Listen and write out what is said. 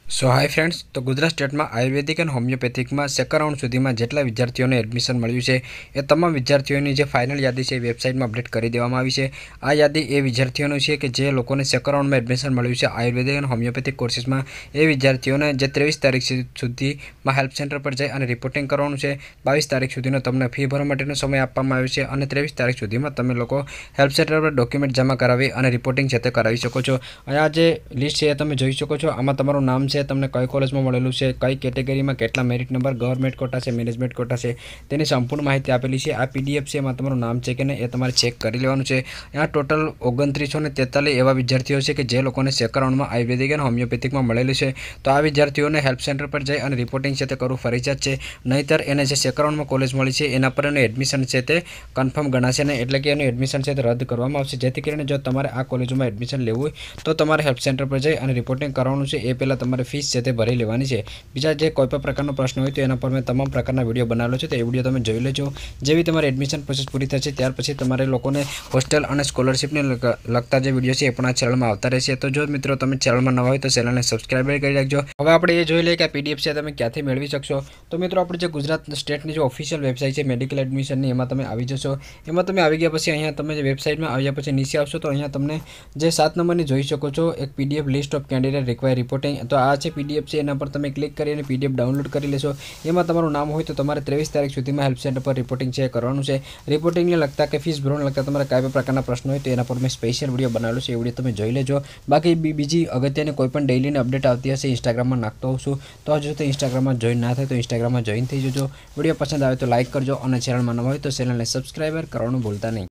सो hi friends, तो Gujarat state में Ayurvedic and homeopathic में सेकंड राउंड सुधी में जेटला विद्यार्थीओं ने एडमिशन मळ्युं छे ए तमाम विद्यार्थीओनी जे फाइनल यादी है वेबसाइट में अपडेट कर देवामां आवी छे। आ यादी ए विद्यार्थीओनी छे कि जे लोकोने सेकंड राउंड में एडमिशन मळ्युं छे आयुर्वेदिक एंड होमियोपेथिक कोर्सेस में। ए विद्यार्थीओने जे 23 तारीख सुधी में हेल्प सेंटर पर जई अने रिपोर्टिंग करवानुं छे। 22 तारीख सुधीनो तमने फी भरवा माटेनो समय आपवामां आव्यो छे अने 23 तारीख सुधीमां तमे लोको हेल्प सेंटर पर डॉक्यूमेंट जमा करावी अने रिपोर्टिंग छे ते करावी शको छो। अहींया जे लिस्ट छे तमे जोई शको छो। आमां तमारुं नाम छे, तमने कई कॉलेज में मळेलुं छे, कई केटेगरी में केटला मेरिट नंबर, गवर्नमेंट कोटा छे, मैनेजमेंट कोटा छे, तेनी संपूर्ण माहिती आपेली छे। आ पीडीएफ छे, एमां तमारुं नाम छे के नहीं ए तमारे चेक करी लेवानुं छे। आ टोटल 2943 एवा विद्यार्थीओ छे के जे लोकोने सेकंड राउंड में आयुर्वेदिक एंड होमियोपेथिक में मळेलुं छे। तो आ विद्यार्थीओने हेल्प सेंटर पर जई अने रिपोर्टिंग छे ते करवुं फरजियात छे, नहींतर एने जे सेकंड राउंड में कॉलेज मळी छे एना पर एनुं एडमिशन छे ते कन्फर्म गणाशे नहीं, एटले के एनुं एडमिशन छे ते रद्द करवामां आवशे। जेथी करीने जो तमारे आ कॉलेजों में एडमिशन लेवुं होय तो तमारे हेल्प सेंटर पर जई अने रिपोर्टिंग करवानुं छे। ए पहेला तमारे फीस छे ते भरी लेवानी छे। बीजा जे कोईपण प्रकारनो प्रश्न होय तो एना पर मैं तमाम प्रकारना विडियो बनावेलो छे, तो ए विडियो तमे जोई लेजो। जेवी तमारी एडमिशन प्रोसेस पूरी थशे त्यार पछी तमारे लोकोने होस्टेल अने स्कॉलरशिप ने लगता जे विडियो छे ए पण आ चेनल में आवता रहेशे। तो जो मित्रों तमे चेनल में नवा होय तो चेनल ने सब्सक्राइब करी राखजो। हवे आपणे ए जोई लईए के पीडीएफ छे तमे क्यांथी मेळवी शकशो। तो मित्रों आपणे जे गुजरात स्टेटनी जो ऑफिशियल वेबसाइट छे मेडिकल एडमिशननी एमां तमे आवी जशो। एमां तमे आवी गया पछी अहींया तमे जे वेबसाइट में आव्या पछी नीचे आवशो तो अहींया तमने जे 7 नंबरनी जोई शको छो एक PDF list of candidate require reporting. तो आ छे पीडीएफ छे, एना पर तमे क्लिक करीने पीडीएफ डाउनलॉड करी लेशो। एमां तमारुं नाम होय तो तमारे 23 तारीख सुधीमां हेल्प सेंटर पर रिपोर्टिंग छे करवानुं छे। रिपोर्टिंगने लगता के फीस भरवाने लगता तमारे काय पण प्रकारना प्रश्न होय तो एना पर मैं स्पेशियल विडियो बनावेलो छे, ए विडियो तमे जोई लेजो। बाकी बीजी अगत्यनी कोईपण डेलीनी अपडेट आवती हशे इंस्टाग्राम में नाखतो होउं छुं, तो हजू तो इंस्टाग्राम में जॉइन ना थाय तो इंस्टाग्राम में जॉइन थई जजो। विडियो पसंद आवे तो लाइक करजो अने चेनल में नवा होय तो चेनल ने सब्सक्राइब करवानुं भूलता नहीं।